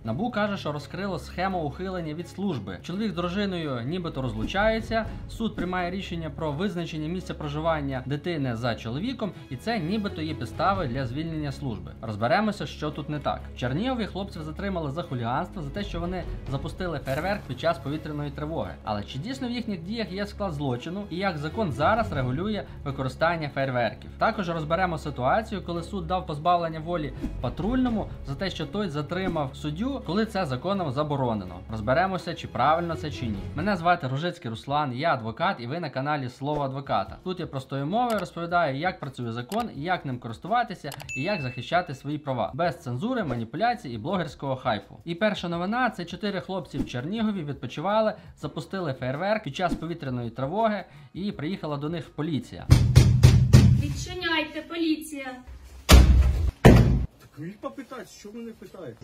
НАБУ каже, що розкрило схему ухилення від служби. Чоловік з дружиною нібито розлучаються, суд приймає рішення про визначення місця проживання дитини за чоловіком, і це нібито є підстави для звільнення служби. Розберемося, що тут не так. В Чернігові хлопців затримали за хуліганство, за те, що вони запустили фейерверк під час повітряної тривоги. Але чи дійсно в їхніх діях є склад злочину і як закон зараз регулює використання фейерверків? Також розберемо ситуацію, коли суд дав позбавлення волі патрульному за те, що той затримав суддю, коли це законом заборонено. Розберемося, чи правильно це чи ні. Мене звати Ружицький Руслан, я адвокат, і ви на каналі Слово адвоката. Тут я простою мовою розповідаю, як працює закон, як ним користуватися і як захищати свої права. Без цензури, маніпуляцій і блогерського хайпу. І перша новина – це 4 хлопці в Чернігові відпочивали, запустили фейерверк під час повітряної тривоги і приїхала до них поліція. Відчиняйте, поліція! Так ви попитайте, що мене питаєте?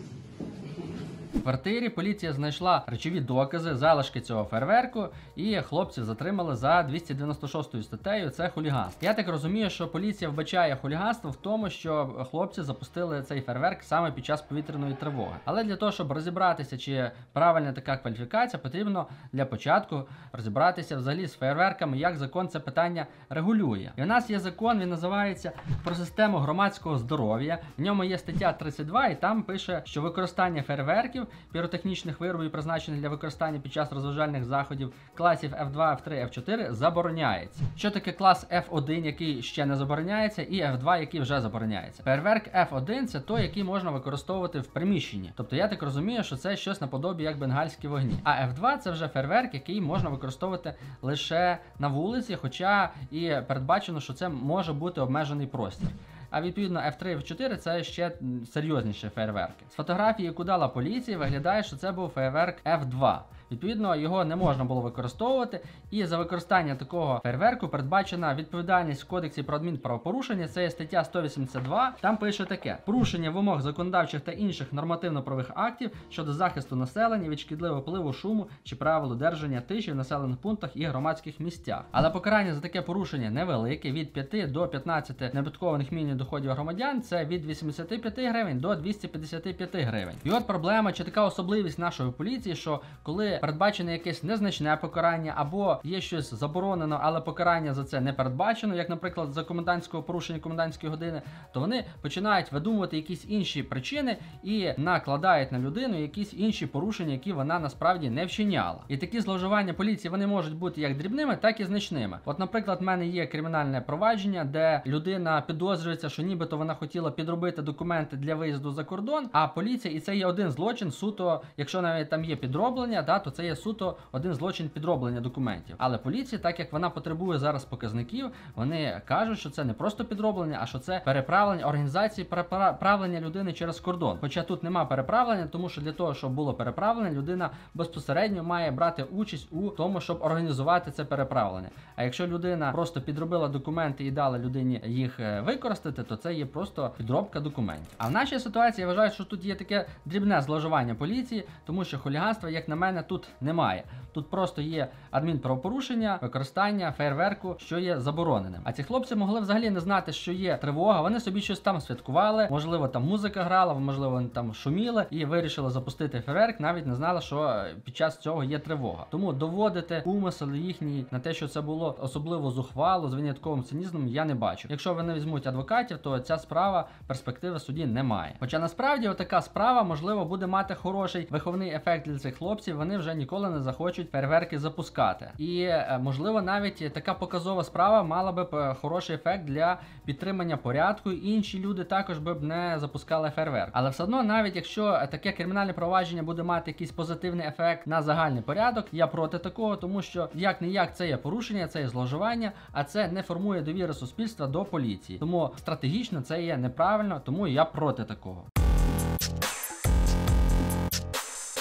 В квартирі поліція знайшла речові докази, залишки цього фейерверку, і хлопців затримали за 296 статтею, це хуліганство. Я так розумію, що поліція вбачає хуліганство в тому, що хлопці запустили цей фейерверк саме під час повітряної тривоги. Але для того, щоб розібратися, чи правильна така кваліфікація, потрібно для початку розібратися взагалі з фейерверками, як закон це питання регулює. І у нас є закон, він називається «Про систему громадського здоров'я». В ньому є стаття 32, і там пише, що використання фейерверків, піротехнічних виробів, призначених для використання під час розважальних заходів класів F2, F3, F4 забороняється. Що таке клас F1, який ще не забороняється, і F2, який вже забороняється? Фейерверк F1 – це той, який можна використовувати в приміщенні. Тобто я так розумію, що це щось наподобі як бенгальські вогні. А F2 – це вже фейерверк, який можна використовувати лише на вулиці, хоча і передбачено, що це може бути обмежений простір. А відповідно F3 і F4 це ще серйозніші фейерверки. З фотографії, яку дала поліція, виглядає, що це був фейерверк F2. Відповідно, його не можна було використовувати, і за використання такого фейерверку передбачена відповідальність в Кодексі про адмінправопорушення, це є стаття 182, там пише таке: порушення вимог законодавчих та інших нормативно-правових актів щодо захисту населення від шкідливого впливу шуму чи правил одержання тиші в населених пунктах і громадських місцях. Але покарання за таке порушення невелике, від 5 до 15 неоподаткованих мінімумів доходів громадян, це від 85 гривень до 255 гривень. І от проблема, чи така особливість нашої поліції, що коли передбачене якесь незначне покарання, або є щось заборонено, але покарання за це не передбачено, як, наприклад, за комендантського порушення комендантської години, то вони починають видумувати якісь інші причини і накладають на людину якісь інші порушення, які вона насправді не вчиняла. І такі зловживання поліції, вони можуть бути як дрібними, так і значними. От, наприклад, в мене є кримінальне провадження, де людина підозрюється, що нібито вона хотіла підробити документи для виїзду за кордон, а поліція, і це є один злочин, суто, якщо навіть там є підроблення, то це є суто один злочин підроблення документів. Але поліція, так як вона потребує зараз показників, вони кажуть, що це не просто підроблення, а що це переправлення організації переправлення людини через кордон. Хоча тут нема переправлення, тому що для того, щоб було переправлення, людина безпосередньо має брати участь у тому, щоб організувати це переправлення. А якщо людина просто підробила документи і дала людині їх використати, то це є просто підробка документів. А в нашій ситуації я вважаю, що тут є таке дрібне зловживання поліції, тому що хуліганства, як на мене, тут немає. Тут просто є адмінправопорушення, використання фейерверку, що є забороненим. А ці хлопці могли взагалі не знати, що є тривога, вони собі щось там святкували, можливо, там музика грала, можливо, вони там шуміли і вирішили запустити фейерверк, навіть не знали, що під час цього є тривога. Тому доводити умисел їхній на те, що це було особливо зухвало, з винятковим цинізмом, я не бачу. Якщо вони візьмуть адвокатів, то ця справа перспективи в суді немає. Хоча насправді отака справа, можливо, буде мати хороший виховний ефект для цих хлопців, вони вже ніколи не захочуть фейерверки запускати. І, можливо, навіть така показова справа мала б хороший ефект для підтримання порядку, і інші люди також б не запускали фейерверк. Але все одно, навіть якщо таке кримінальне провадження буде мати якийсь позитивний ефект на загальний порядок, я проти такого, тому що як-не-як це є порушення, це є зловживання, а це не формує довіри суспільства до поліції. Тому стратегічно це є неправильно, тому я проти такого.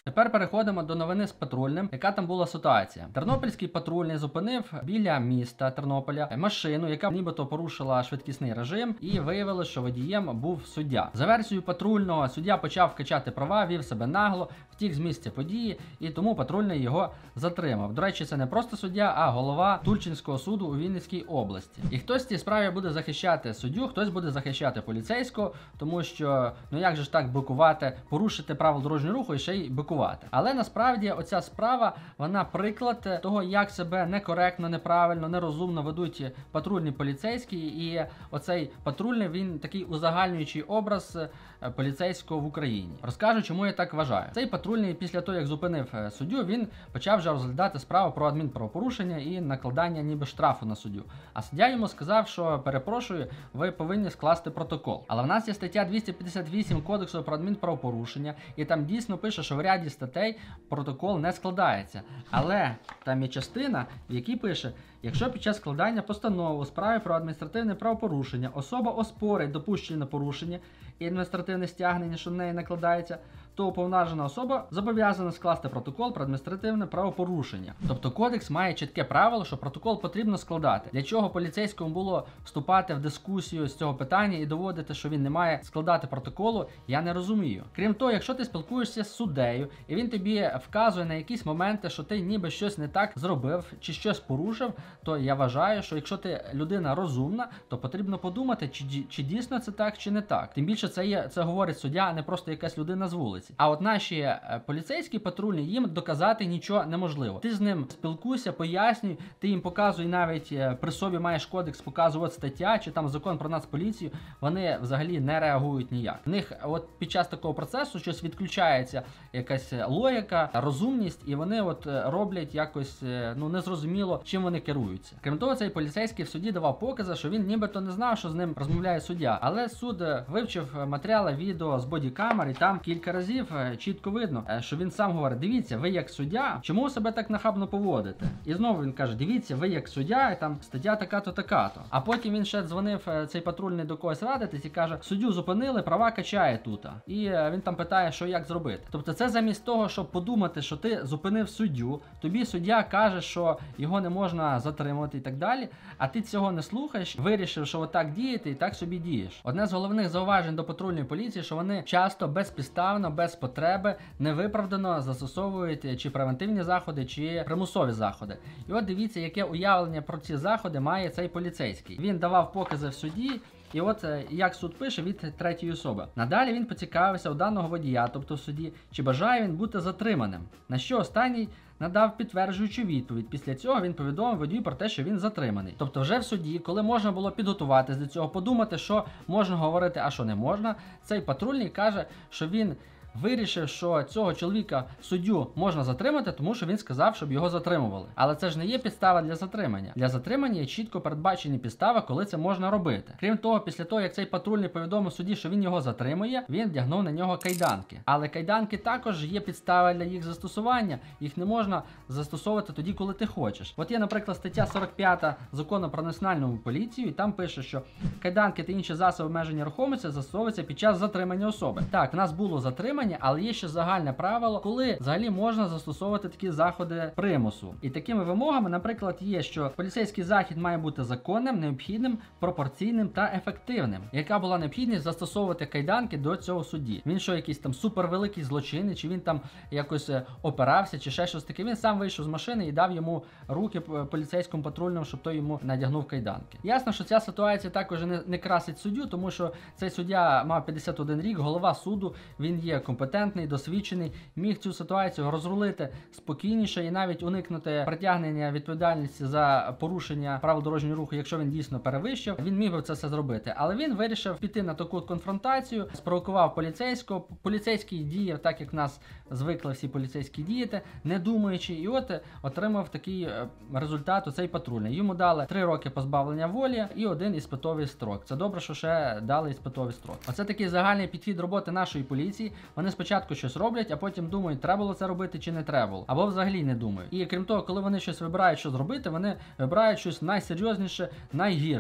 Тепер переходимо до новини з патрульним. Яка там була ситуація? Тернопільський патрульний зупинив біля міста Тернополя машину, яка нібито порушила швидкісний режим, і виявилось, що водієм був суддя. За версією патрульного, суддя почав качати права, вів себе нагло, втік з місця події, і тому патрульний його затримав. До речі, це не просто суддя, а голова Тульчинського суду у Вінницькій області. І хтось в цій справі буде захищати суддю, хтось буде захищати поліцейського, тому що, ну як же ж так бикувати, порушити правила дорожнього руху і ще й бикувати. Але насправді оця справа, вона приклад того, як себе некоректно, неправильно, нерозумно ведуть патрульні поліцейські, і оцей патрульний, він такий узагальнюючий образ поліцейського в Україні. Розкажу, чому я так вважаю. Цей патрульний після того, як зупинив суддю, він почав вже розглядати справу про адмінправопорушення і накладання ніби штрафу на суддю. А суддя йому сказав, що перепрошую, ви повинні скласти протокол. Але в нас є стаття 258 Кодексу про адмінправопорушення, і там дійсно пише, що в ряді статей протокол не складається. Але там є частина, в якій пише: якщо під час складання постанови у справі про адміністративне правопорушення особа оспорить допущені порушення і адміністративне стягнення, що на неї накладається, то уповноважена особа зобов'язана скласти протокол про адміністративне правопорушення. Тобто кодекс має чітке правило, що протокол потрібно складати. Для чого поліцейському було вступати в дискусію з цього питання і доводити, що він не має складати протоколу, я не розумію. Крім того, якщо ти спілкуєшся з суддею, і він тобі вказує на якісь моменти, що ти ніби щось не так зробив чи щось порушив, то я вважаю, що якщо ти людина розумна, то потрібно подумати, чи дійсно це так, чи не так. Тим більше це говорить суддя, а не просто якась людина з вулиці. А от наші поліцейські патрульні, їм доказати нічого неможливо. Ти з ним спілкуйся, пояснюй, ти їм показуй, навіть при собі маєш кодекс, показуй от стаття, чи там закон про нацполіцію, вони взагалі не реагують ніяк. В них от під час такого процесу щось відключається, якась логіка, розумність, і вони от роблять якось, ну, незрозуміло, чим вони керуються. Крім того, цей поліцейський в суді давав покази, що він нібито не знав, що з ним розмовляє суддя. Але суд вивчив матеріали відео з бодікамер, і там кілька разів чітко видно, що він сам говорить: дивіться, ви як суддя, чому себе так нахабно поводите? І знову він каже: дивіться, ви як суддя, і там стаття така-то, така-то. А потім він ще дзвонив, цей патрульний, до когось радитись і каже: суддю зупинили, права качає тут. І він там питає, що як зробити. Тобто це замість того, щоб подумати, що ти зупинив суддю, тобі суддя каже, що його не можна затримувати і так далі, а ти цього не слухаєш, вирішив, що отак діяти і так собі дієш. Одне з головних зауважень до патрульної поліції, що вони часто безпідставно, без потреби, невиправдано застосовують чи превентивні заходи, чи примусові заходи. І от дивіться, яке уявлення про ці заходи має цей поліцейський. Він давав покази в суді, і от як суд пише від третьої особи. Надалі він поцікавився у даного водія, тобто в суді, чи бажає він бути затриманим. На що останній надав підтверджуючу відповідь. Після цього він повідомив водію про те, що він затриманий. Тобто вже в суді, коли можна було підготуватись до цього, подумати, що можна говорити, а що не можна, цей патрульний каже, що він вирішив, що цього чоловіка, суддю, можна затримати, тому що він сказав, щоб його затримували. Але це ж не є підстава для затримання. Для затримання є чітко передбачені підстави, коли це можна робити. Крім того, після того, як цей патрульний повідомив судді, що він його затримує, він вдягнув на нього кайданки. Але кайданки також є підстава для їх застосування. Їх не можна застосовувати тоді, коли ти хочеш. От є, наприклад, стаття 45 Закону про національну поліцію, і там пише, що кайданки та інші засоби обмеження рухомості застосовуються під час затримання особи. Так, в нас було затримання, але є ще загальне правило, коли взагалі можна застосовувати такі заходи примусу. І такими вимогами, наприклад, є, що поліцейський захід має бути законним, необхідним, пропорційним та ефективним. Яка була необхідність застосовувати кайданки до цього судді? Він що, якийсь там супервеликий злочинець, чи він там якось опирався, чи ще щось таке? Він сам вийшов з машини і дав йому руки поліцейському патрульному, щоб той йому надягнув кайданки. Ясно, що ця ситуація також не красить суддю, тому що цей суддя мав 51 рік, голова суду, він є компетентний, досвідчений, міг цю ситуацію розрулити спокійніше і навіть уникнути притягнення відповідальності за порушення правил дорожнього руху, якщо він дійсно перевищив, він міг би це все зробити. Але він вирішив піти на таку конфронтацію, спровокував поліцейського. Поліцейський діяв так, як в нас звикли всі поліцейські діяти, не думаючи, і от отримав такий результат у цей патрульний. Йому дали 3 роки позбавлення волі і 1 іспитовий строк. Це добре, що ще дали іспитовий строк. Оце такий загальний підхід роботи нашої поліції. Вони спочатку щось роблять, а потім думають, треба було це робити чи не треба було. Або взагалі не думають. І крім того, коли вони щось вибирають, що зробити, вони вибирають щось найсерйозніше, найгірше.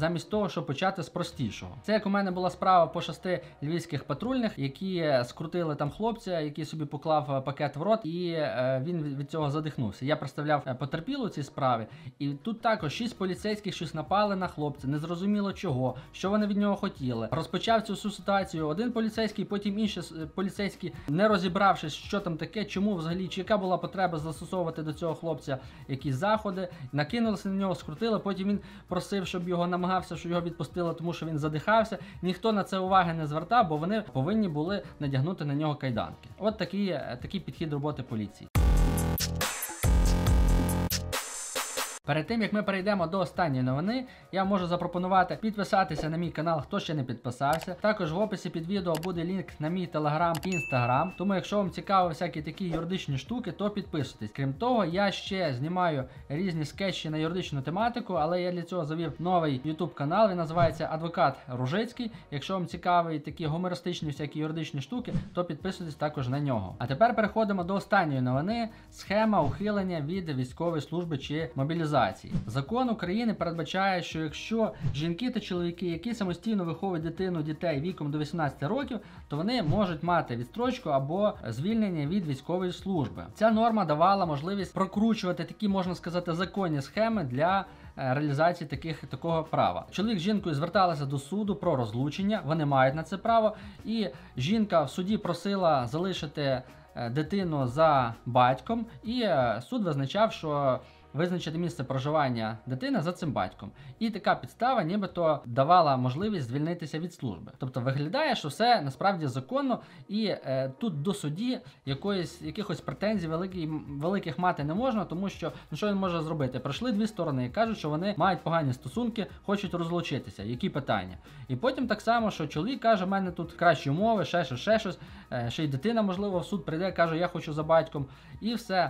замість того, щоб почати з простішого. Це як у мене була справа по 6 львівських патрульних, які скрутили там хлопця, який собі поклав пакет в рот, і він від цього задихнувся. Я представляв потерпілу у цій справі, і тут також 6 поліцейських щось напали на хлопця, незрозуміло чого, що вони від нього хотіли. Розпочав цю всю ситуацію один поліцейський, потім інший поліцейський, не розібравшись, що там таке, чому взагалі, чи яка була потреба застосовувати до цього хлопця якісь заходи, накинулися на нього, скрутили, потім він просив, щоб його намагався, щоб його відпустили, тому що він задихався. Ніхто на це уваги не звертав, бо вони повинні були надягнути на нього кайданки. От такий підхід роботи поліції. Перед тим, як ми перейдемо до останньої новини, я можу запропонувати підписатися на мій канал, хто ще не підписався. Також в описі під відео буде лінк на мій телеграм і інстаграм. Тому якщо вам цікаво всякі такі юридичні штуки, то підписуйтесь. Крім того, я ще знімаю різні скетчі на юридичну тематику, але я для цього завів новий YouTube канал, він називається Адвокат Ружицький. Якщо вам цікаві такі гумористичні всякі юридичні штуки, то підписуйтесь також на нього. А тепер переходимо до останньої новини. Схема ухилення від військової служби чи мобілізації. Закон України передбачає, що якщо жінки та чоловіки, які самостійно виховують дітей віком до 18 років, то вони можуть мати відстрочку або звільнення від військової служби. Ця норма давала можливість прокручувати такі, можна сказати, законні схеми для реалізації такого права. Чоловік з жінкою зверталися до суду про розлучення, вони мають на це право, і жінка в суді просила залишити дитину за батьком, і суд визначав, що визначити місце проживання дитини за цим батьком. І така підстава нібито давала можливість звільнитися від служби. Тобто виглядає, що все насправді законно, і тут до судді якихось претензій великих мати не можна, тому що що він може зробити? Прийшли дві сторони і кажуть, що вони мають погані стосунки, хочуть розлучитися. Які питання? І потім так само, що чоловік каже, в мене тут кращі умови, ще щось, ще й дитина, можливо, в суд прийде, каже, я хочу за батьком, і все.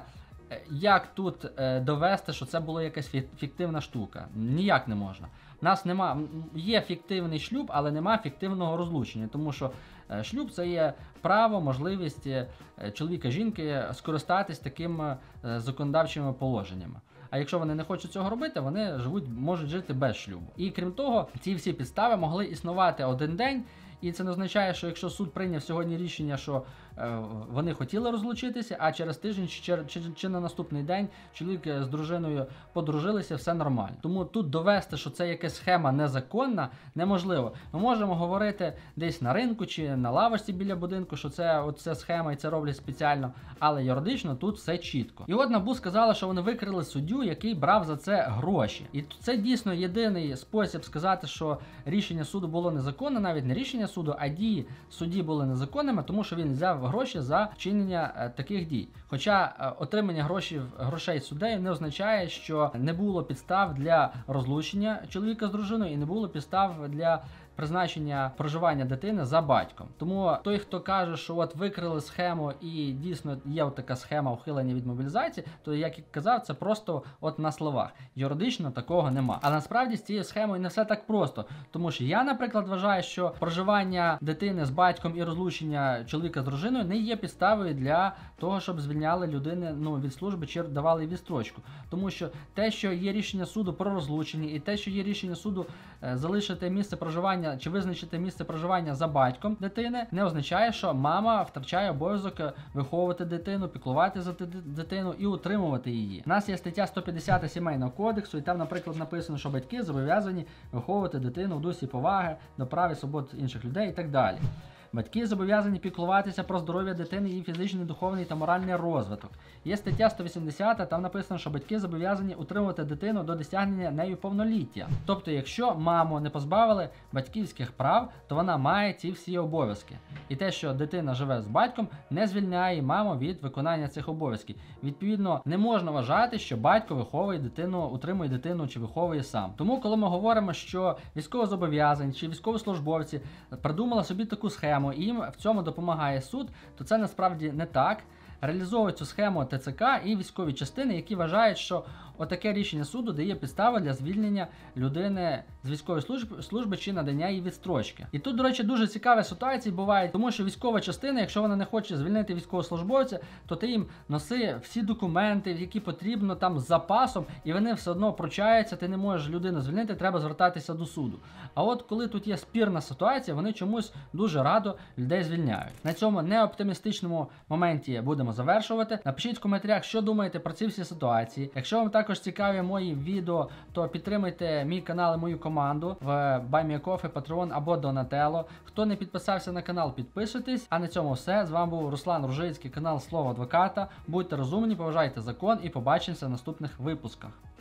Як тут довести, що це була якась фіктивна штука? Ніяк не можна. У нас є фіктивний шлюб, але нема фіктивного розлучення, тому що шлюб – це є право, можливість чоловіка і жінки скористатись такими законодавчими положеннями. А якщо вони не хочуть цього робити, вони можуть жити без шлюбу. І крім того, ці всі підстави могли існувати один день, і це не означає, що якщо суд прийняв сьогодні рішення, що вони хотіли розлучитися, а через тиждень чи на наступний день чоловік з дружиною подружилися, все нормально. Тому тут довести, що це якась схема незаконна, неможливо. Ми можемо говорити десь на ринку чи на лавочці біля будинку, що це схема і це роблять спеціально, але юридично тут все чітко. І от НАБУ сказала, що вони викрили суддю, який брав за це гроші. І це дійсно єдиний спосіб сказати, що рішення суду було незаконне, навіть не рішення суду, а дії судді були незаконними, тому що він взяв гроші за вчинення таких дій. Хоча отримання грошей суддею не означає, що не було підстав для розлучення чоловіка з дружиною і не було підстав для призначення проживання дитини за батьком. Тому той, хто каже, що от викрили схему і дійсно є от така схема ухилення від мобілізації, то, як я казав, це просто от на словах. Юридично такого нема. А насправді з цією схемою не все так просто. Тому що я, наприклад, вважаю, що проживання дитини з батьком і розлучення чоловіка з дружиною не є підставою для того, щоб звільняли людину від служби чи давали відстрочку. Тому що те, що є рішення суду про розлучення, і те, що є рішення суду залишити місце проживання чи визначити місце проживання за батьком дитини, не означає, що мама втрачає обов'язок виховувати дитину, піклувати за дитину і утримувати її. У нас є стаття 150 Сімейного кодексу, і там, наприклад, написано, що батьки зобов'язані виховувати дитину в дусі поваги до прав і свобод інших людей і так далі. Батьки зобов'язані піклуватися про здоров'я дитини, її фізичний, духовний та моральний розвиток. Є стаття 180, там написано, що батьки зобов'язані утримувати дитину до досягнення нею повноліття. Тобто, якщо маму не позбавили батьківських прав, то вона має ці всі обов'язки. І те, що дитина живе з батьком, не звільняє маму від виконання цих обов'язків. Відповідно, не можна вважати, що батько виховує дитину, утримує дитину чи виховує сам. Тому, коли ми говоримо, що військовозобов'язані чи військовослужбовці придумали собі таку схему, і їм в цьому допомагає суд, то це насправді не так. Реалізовують цю схему ТЦК і військові частини, які вважають, що отаке рішення суду дає підстави для звільнення людини з військової служби чи надання їй відстрочки. І тут, до речі, дуже цікаві ситуації бувають, тому що військова частина, якщо вона не хоче звільнити військовослужбовця, то ти їм носи всі документи, які потрібно там з запасом, і вони все одно пручаються, ти не можеш людину звільнити, треба звертатися до суду. А от коли тут є спірна ситуація, вони чомусь дуже радо людей звільняють. На цьому неоптимістичному моменті будемо завершувати. Напишіть в коментарях, що думаєте про ці всі ситуації. Якщо вам також цікаві мої відео, то підтримуйте мій канал і мою команду в Buy Me a Coffee, Patreon або Donatello. Хто не підписався на канал, підписуйтесь. А на цьому все. З вами був Руслан Ружицький, канал Слово Адвоката. Будьте розумні, поважайте закон і побачимося в наступних випусках.